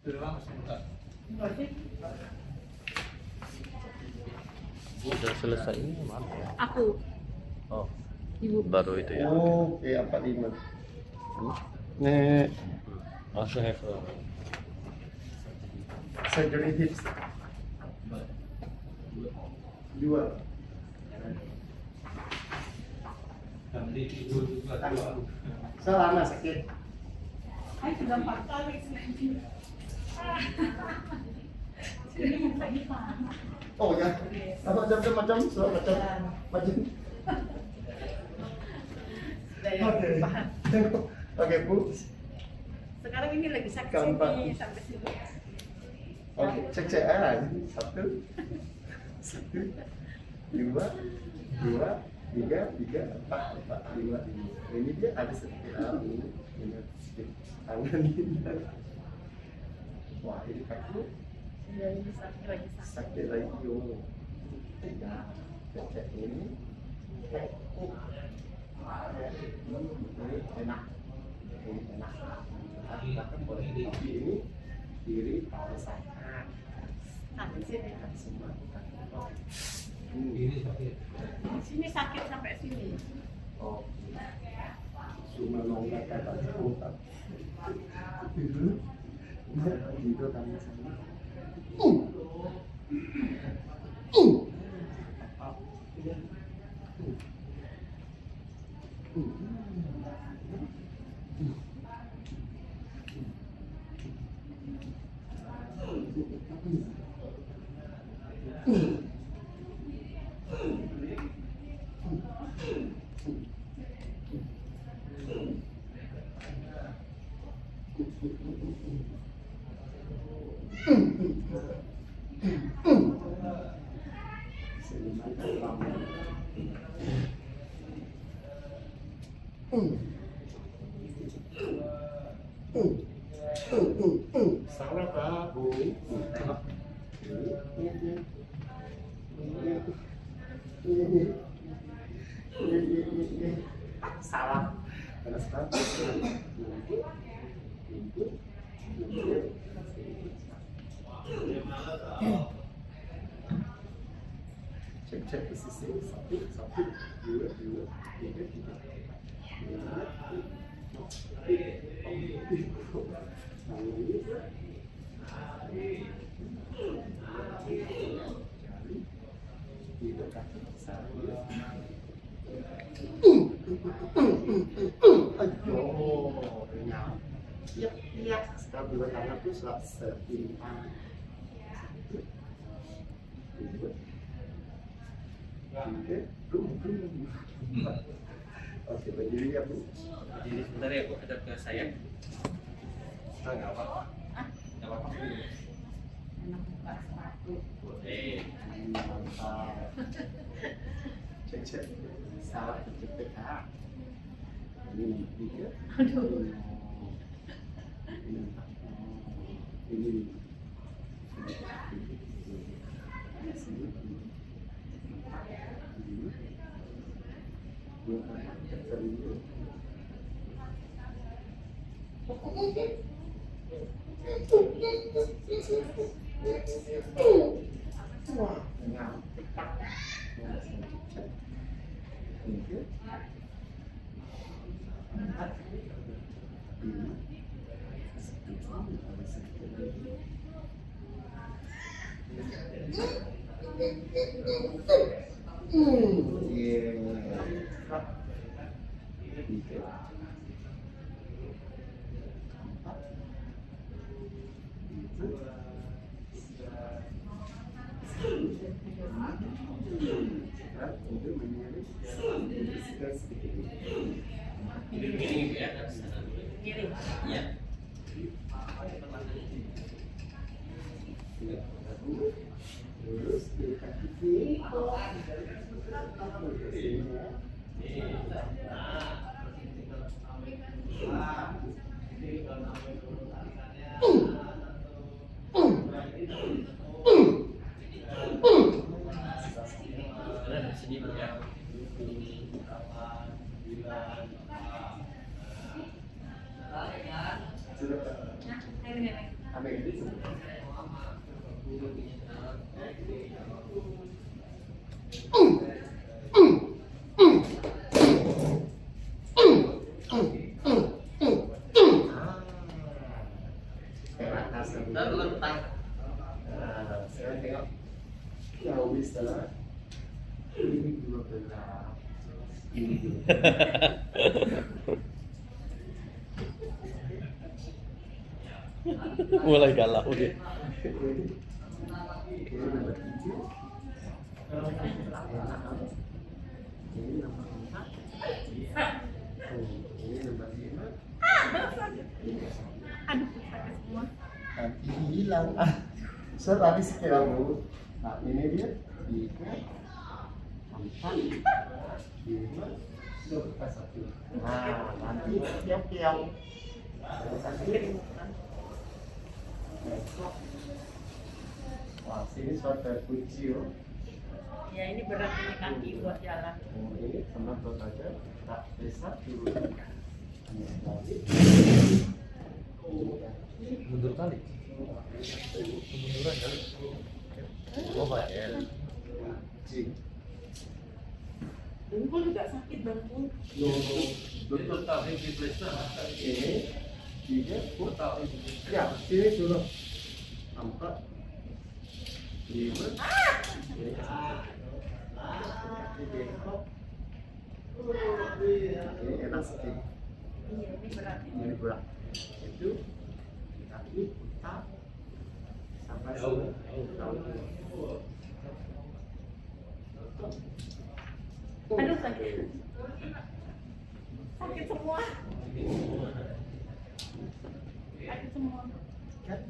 Sudah selesai ini maaf ya. Aku. Oh, Ibu. baru itu ya. Oh, oke 45. Nih, Also have surgery hips. 2. Selama sakit. Saya sudah 4 kali sih. Oh ya, macam Oke Bu. Sekarang ini lagi sakit Gampang. sini sampai sini. Oke, cek aja. 1, 2, 3, 4, 5. Ini dia ada seperti ini sedikit tangan ini. Wah, ini kaki Ya, ini lagi sakit. sakit lagi. Oh, ya, cek ini. Ini enak. Bahkan boleh ini kiri kalau sakit. Sampai sini. Semua. Sini sakit sampai sini. Oh, cuma longgar kata sebentar. Tidur karena sana. Salah Pak Bu. Salah. Karena sekarang cek posisi 1, 2, 3. Aduh, kenyang. Iya. Sekarang dua tangan tuh setimpal. Oke, berdiri ya Bu. Jadi sebentar ya Bu, hadap ke saya. Nggak apa-apa. Nggak apa-apa. Enak buka sepatu. Boleh. Mantap. Cek. Salah kejepit ha. Ini 3. Aduh. Ini. Wah, nyampe. Ini ya, dari sana dulu. Kiri. Iya. Terus kaki kiri. Dari sini Bu ya. Sudah Nah, ini. ambil Terletak. Sekarang tengok jauh bisa. Ini 12. Ini 12. Mulai galau dia. Ini nomor 3. Ini nomor 4. Ini nomor 5. Aduh, sakit semua. Nanti hilang. So tadi sekian Bu. Nah ini dia 3, 4, 5, 1. Nah nanti tiap-tiap sakit. Wah sini suatu kucing. Ya ini berat ini kaki buat jalan. Ini sama berat aja. Tak bisa dulu. Mundur kali. Kemunduran kali. Oh, Pak ya. Cing. Dengkul juga sakit dengkul. Betul tak ini placer. Ini 3, Betul tak ini. ya sini dulu 4, 5, ini elastik, Iya, ini berat ini. ini berat, itu kaki putar sampai Jauh. Aduh sakit. Sakit semua. Sakit semua. kan?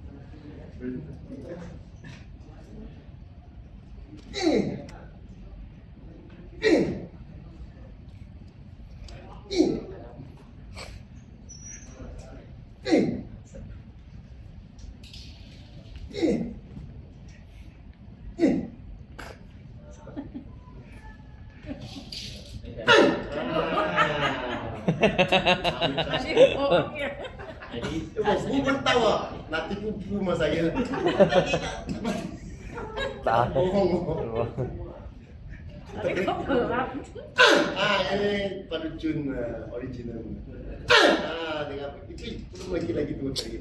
Tadi bohong ya. Jadi Bukan tahu, nanti kupu mas saya. Tak. Bohong. Tapi kok berat. Ini paducun original. Dengan itu belum lagi tuh lagi.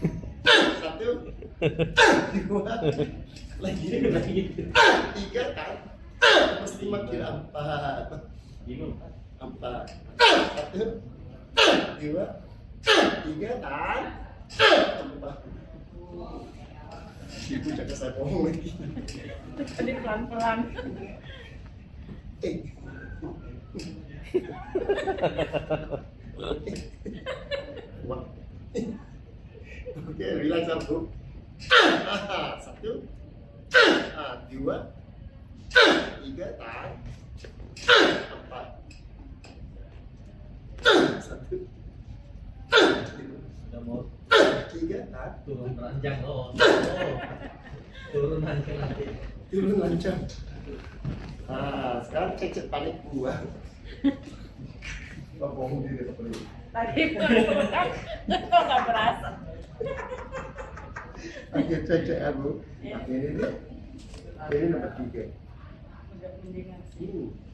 1, 2, lagi, 3 kan? Mesti makin 4. bingung. 4, 1, 2, 3 dan 4. Ibu jaga saya bohong lagi. Tadi pelan-pelan. Wah. Oke, relax satu. 1, 2, 3 dan 4. 1, Udah mau 3 dan turun ranjang loh. Turun ranjang nanti. turun lancar. Sekarang cek panik gua. Gak bohong diri kepala. Tadi pelan-pelan. Kok nggak berasa? Oke, cek aku. Nah, ini nih. Ini nomor 3. Udah mendingan sih.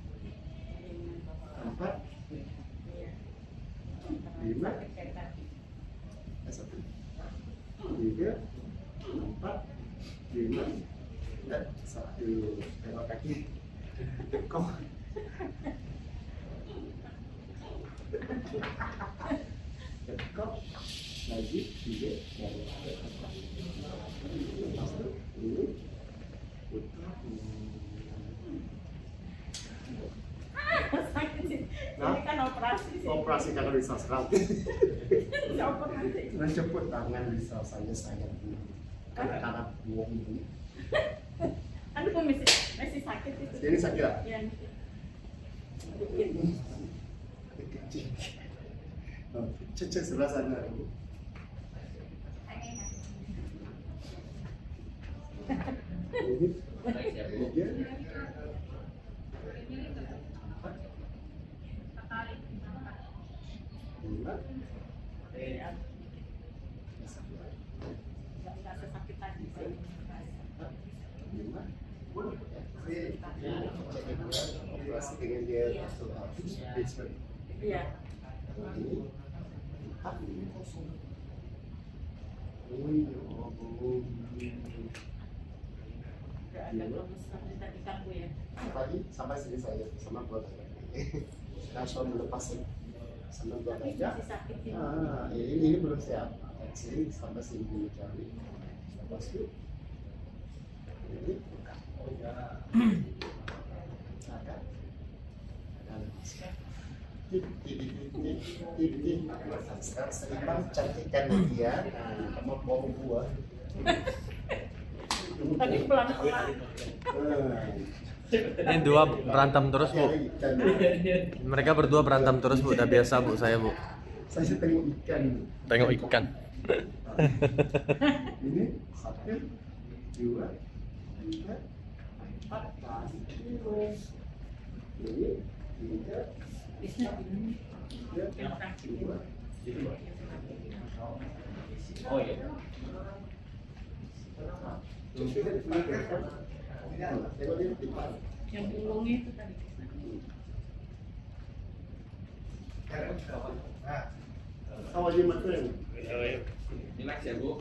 4, Iya. 5, Sakit kayak tadi. 1, 3, 4, 5, dan 1. Tengok kaki. Kok kok lagi 3 dari masuk ini putar. Sakit sih. Nah? Ini kan operasi sih. Operasi karena bisa serat. Copot nanti. Menjemput tangan bisa saya sayang dulu. Karena buang ini. Aduh, masih sakit itu. Ini sakit ya? Iya. Dikit. Kecil. Cek sebelah sana. Ini Baik ya, Bu. 3, 4, 5, Iya. tadi sih. Operasi dengan dia basement. Iya. Ini kosong. Nggak ada lemes tapi tadi kamu ya. Sampai sini saya sama keluarga. Langsung melepasin sama Tapi keluarga. masih sakit sih. Ini belum siap. Sini sampai sini dulu cari. Lepas itu ini sekarang seimbang cantikkan dia sama bau buah. Tadi pelan-pelan. Ini dua berantem terus, Bu. Mereka berdua berantem terus, Bu. Udah biasa, Bu, saya, Bu. Saya tengok ikan. Tengok ikan. Ini satu, dua, tiga, empat, ini tiga, dua. Oh iya. Yang bulungnya itu tadi. Awal dia makan. Relax ya, Bu.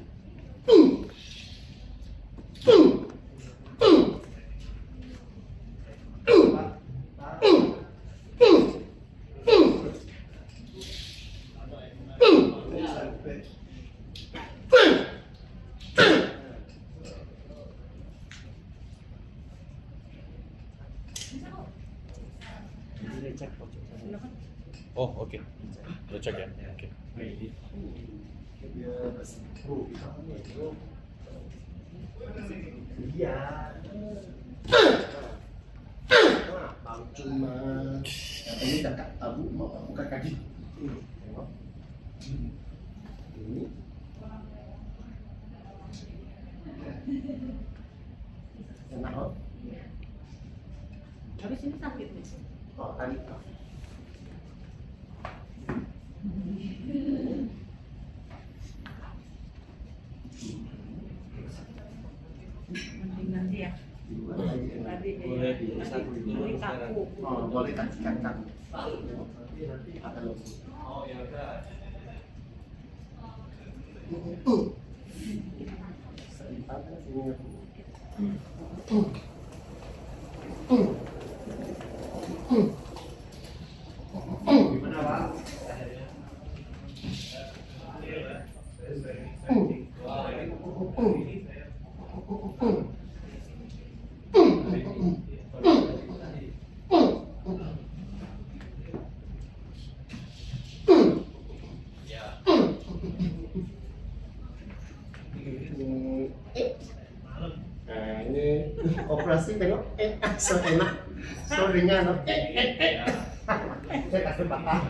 Oh, oke. Udah cek ya. Oke. Dia Iya. Bang cuma ini kakak tabu mau buka kaki. Ini. Enak oh. Habis ini sakit nih. Oh, tadi. Mending nanti ya. Nanti Boleh satu dulu nanti sekarang. kaku. Oh, boleh kasihkan kamu. Ada logo. Oh ya udah. Gimana, Pak? Nah, ini operasi tengok so enak, so ringan. Saya kasih patah.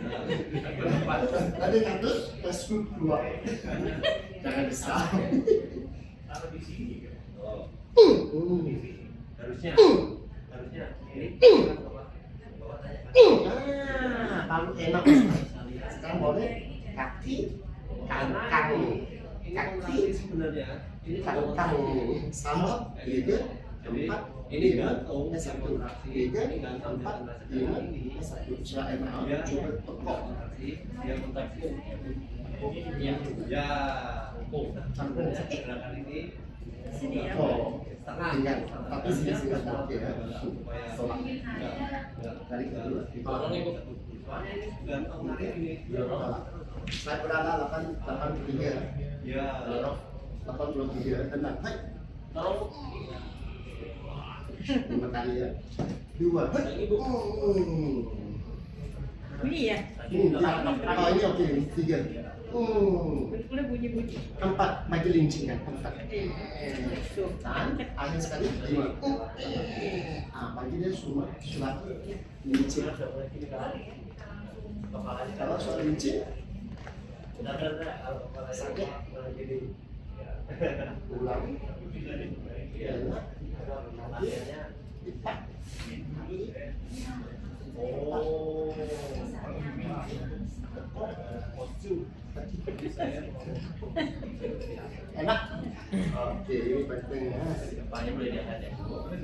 Tadi katus kasih dua. Jangan besar. Taruh di sini. Oh. Harusnya ini. Baru enak. Sekarang boleh kaki, kaki sebenarnya. Ini kantang sama tiga empat ini gantung satu tiga empat lima satu selain coba tekok yang kontraksi ya campur gerakan ini Sini ya. oh setengah tinggal tapi sini sini nanti ya supaya tolak tarik dulu tolong ikut gantung tarik ini saya berada 83 ya 83 tenang hai taruh lima kali ya dua Bunyi ya. oh ini oke tiga Boleh bunyi-bunyi. empat bagi lincing kan empat dan akhir sekali lima bagi dia semua sudah lincing kalau soal lincing sakit ulang enak lipat enak Oke, ini pentingnya. Kepalanya boleh diangkat ya.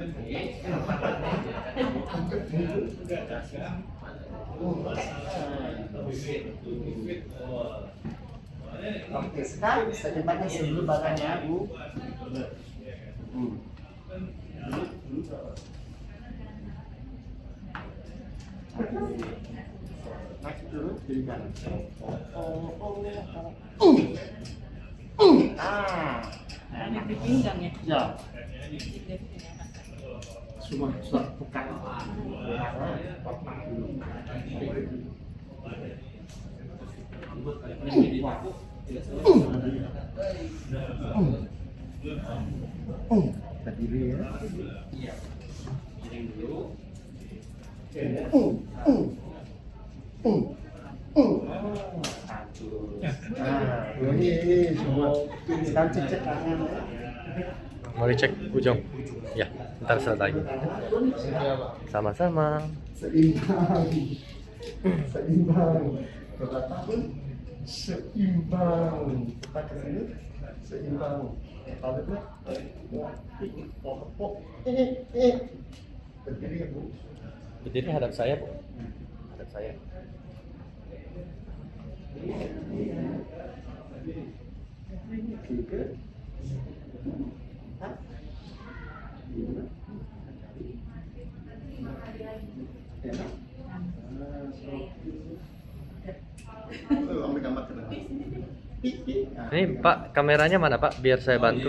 Oke, sekarang seimbangnya sebelum badannya, Bu. Naik dulu kiri kanan. Banyak di pinggang ya. Ya, semua bukan. Berdiri ya. Iya. Miring dulu. Ini semua. Sekarang cek tangan ya. Mau dicek ujung? Ya, ntar set lagi. Sama-sama. Seimbang. Seimbang. Beberapa pun seimbang. Kita ke sini seimbang. Kalau berdiri ya, Bu. Berdiri hadap saya, Bu. Hadap saya. Tiga. Ini Pak, kameranya mana Pak? Biar saya bantu.